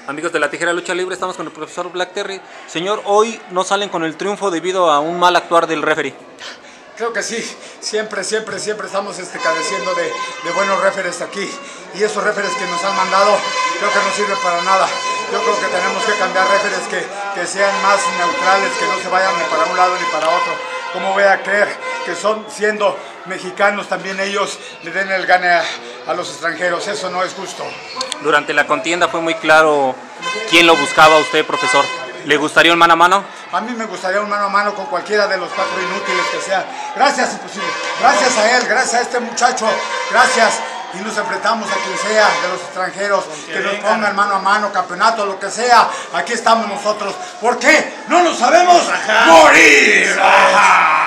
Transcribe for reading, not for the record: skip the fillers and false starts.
Amigos de la Tijera Lucha Libre, estamos con el profesor Black Terry. Señor, hoy no salen con el triunfo debido a un mal actuar del referee. Creo que sí, siempre estamos careciendo de buenos referees aquí. Y esos referees que nos han mandado, creo que no sirven para nada. Yo creo que tenemos que cambiar referees que sean más neutrales, que no se vayan ni para un lado ni para otro. ¿Cómo voy a creer que siendo mexicanos también ellos le den el gane a los extranjeros? Eso no es justo. Durante la contienda fue muy claro quién lo buscaba a usted, profesor. ¿Le gustaría un mano a mano? A mí me gustaría un mano a mano con cualquiera de los cuatro inútiles que sea. Gracias, imposible. Gracias a él, gracias a este muchacho. Gracias. Y nos enfrentamos a quien sea de los extranjeros, que nos pongan mano a mano, campeonato, lo que sea. Aquí estamos nosotros. ¿Por qué? ¡No nos sabemos morir!